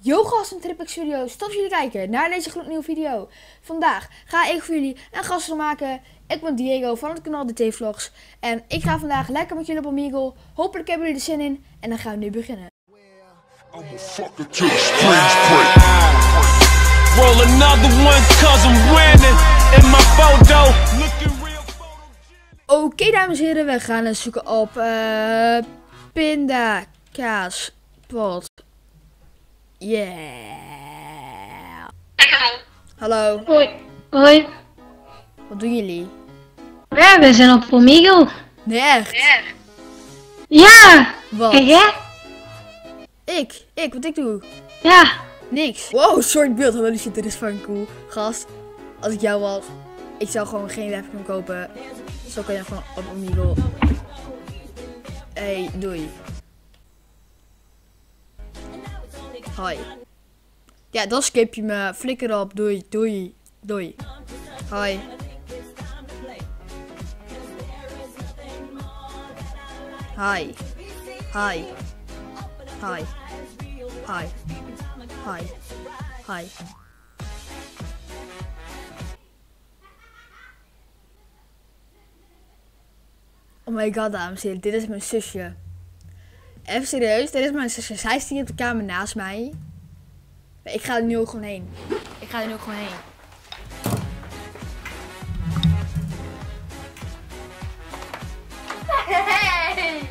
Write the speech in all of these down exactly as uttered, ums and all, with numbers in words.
Yo gasten en Triplex video's, tof dat jullie kijken naar deze gloednieuwe video. Vandaag ga ik voor jullie een gasten maken. Ik ben Diego van het kanaal D T Vlogs. En ik ga vandaag lekker met jullie op Omegle. Hopelijk hebben jullie er zin in. En dan gaan we nu beginnen. Roll another one cause I'm winning in my photo. Oké okay, dames en heren, we gaan eens zoeken op uh, pindakaaspot. Yeah. Hallo. Hoi. Hoi. Wat doen jullie? Ja, we zijn op Omegle. Nee, echt? Ja. Wat? Kijk hè? Ik? Ik? Wat ik doe? Ja. Niks. Wow, short beeld. Holy shit, dit is fucking cool. Gast, als ik jou was, ik zou gewoon geen webcam kopen. Zo kan je gewoon op Omegle. Hey, doei. Hoi. Ja, dan skip je me. Flikker op. Doei, doei, doei. Hoi. Hi. Hi. Hi. Hi. Hi. Hi. Oh my god, dames en heren, dit is mijn zusje. Even serieus, dit is mijn zusje. Zij is hier op de kamer naast mij. Ik ga er nu ook gewoon heen. Ik ga er nu ook gewoon heen. Hey!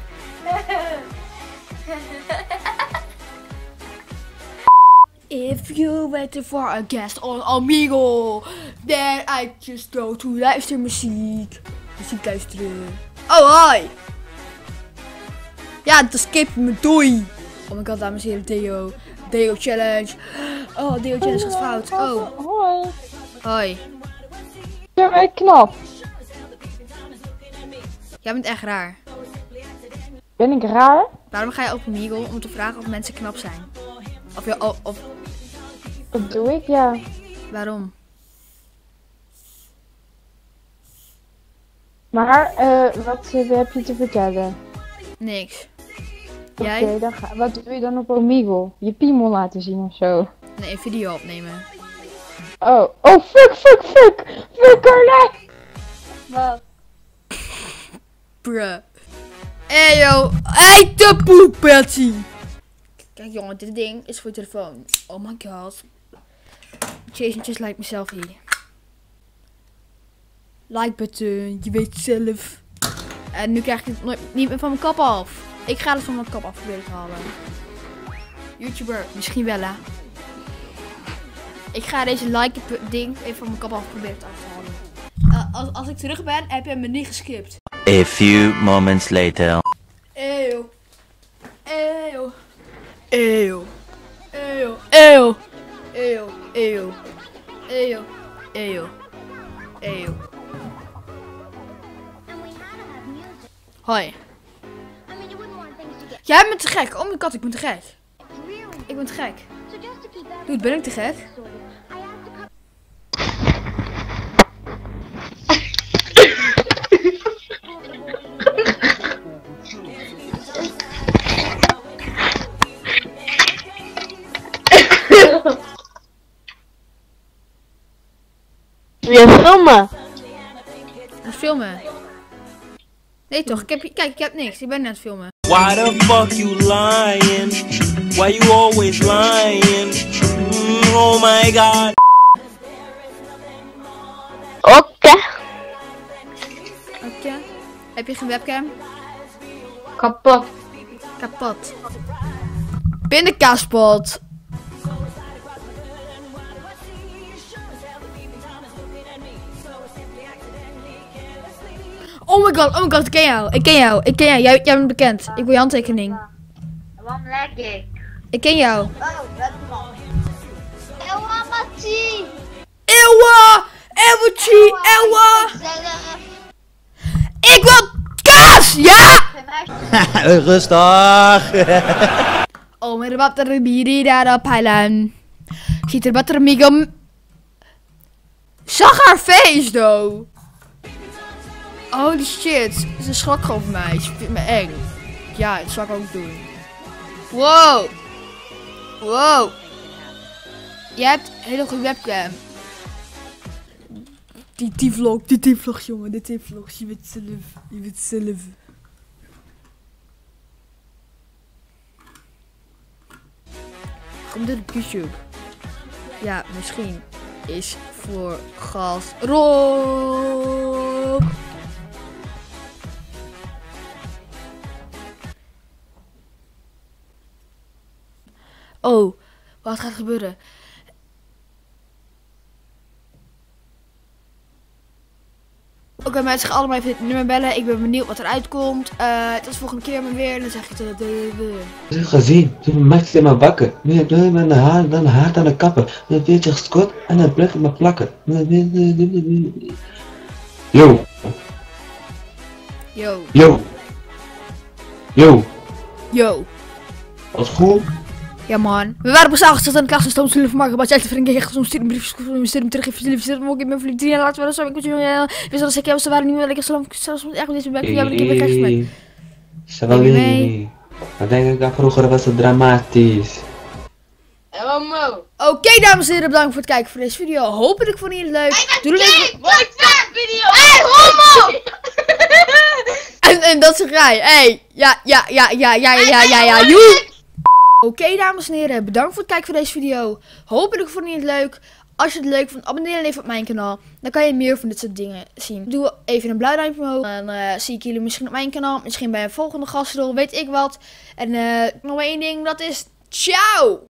If you waited for a guest on Omegle, then I just go to luistermuziek. Muziek luisteren. Oh, hoi! Ja, dan skip je me, doei! Oh my god, dames en heren, Deo. Deo challenge. Oh, Deo challenge gaat fout. Oh. Hoi. Hoi. Ja, ben ik knap. Jij bent echt raar. Ben ik raar? Waarom ga je op Omegle om te vragen of mensen knap zijn? Of je, of, of... Dat doe ik, ja. Waarom? Maar, eh, wat uh, heb je te vertellen? Niks. Oké, Jij? dan ga, wat doe je dan op Omegle? Je piemel laten zien of zo? Nee, een video opnemen. Oh, oh fuck, fuck, fuck! Fuck, Carla! Wat? Bruh. Hey yo, eet de poep, Betsy! Kijk jongen, dit ding is voor je telefoon. Oh my god. Chasing just like mezelf hier. Like button, je weet zelf. En nu krijg ik het nooit, niet meer van mijn kap af. Ik ga het van mijn kap af proberen te halen. YouTuber, misschien wel hè. Ik ga deze like ding even van mijn kap af proberen te halen. Uh, als, als ik terug ben, heb je me niet geskipt. A few moments later. Eeuw. Eeuw. Eeuw. Eeuw. Eeuw. Eeuw. Eeuw. Eeuw. Eeuw. Eeuw. Hoi. Jij bent te gek. Oh mijn kat, ik ben te gek. Ik ben te gek. Dude, ben ik te gek? Wil je filmen? Aan het filmen? Nee toch, ik heb, kijk, ik heb niks. Ik ben net aan het filmen. Why the fuck you lying? Why you always lying? Mm, oh my god. Oké. Okay. Oké. Heb je geen webcam? Kapot. Kapot. Pindakaaspot. Oh my god, oh my god, ik ken jou, ik ken jou, ik ken jou, jij, jij bent bekend. Ik wil je handtekening. Waarom leg ik? Ik ken jou. Oh, dat man. Ewa, Mattie! Ewa! Ewachi! Ewa! Ik wil kaas! Ja! Rustig. Oh, maar wat er biri daar op Highland. Ziet er wat er mega. Zag haar face, though. Holy shit, ze schrok gewoon van mij. Ze vindt me eng. Ja, dat zou ik ook doen. Wow. Wow. Je hebt een hele goede webcam. Die die vlog, die die vlog jongen, dit die vlog. Je weet zelf, je weet zelf. Kom dit op YouTube. Ja, misschien is voor gas Rob. Oh, wat gaat gebeuren? Oké okay, mensen, gaan allemaal even dit nummer bellen. Ik ben benieuwd wat eruit komt. Uh, tot de volgende keer maar weer. En dan zeg ik het. Ik heb gezien, toen maakte hij me wakker. Nu heb ik mijn haar, dan haar aan de kapper. Dan weet je gescot en dan blijft het me plakken. Yo. Yo. Yo. Yo. Yo. Wat goed? Ja man, we waren pas aangesteld aan de klas van Stoom zullen vermaken, maar jij te vrienden echt zo'n stuur een brief, een stuur hem terug, even jullie vertellen, ook in mijn verliefd drie en laten we dat zo, ik moet je, we zullen zeggen, ze waren niet meer lekker, zelfs zelfs echt met deze bek, ja, maar ik heb er echt mee. Salini, wat denk ik aan vroeger was het dramatisch. Homo. Oké okay, dames en heren, bedankt voor het kijken voor deze video, hopelijk vond je het leuk. Doe leuk. Wat video? Hey, homo! En, en dat is raai, hey, ja, ja, ja, ja, ja, ja, ja, ja, joe. Oké okay, dames en heren, bedankt voor het kijken voor deze video. Hopelijk vond je het leuk. Als je het leuk vond, abonneer dan even op mijn kanaal. Dan kan je meer van dit soort dingen zien. Doe even een blauw duimpje omhoog. Dan uh, zie ik jullie misschien op mijn kanaal. Misschien bij een volgende gastrol, weet ik wat. En uh, nog maar één ding, dat is ciao!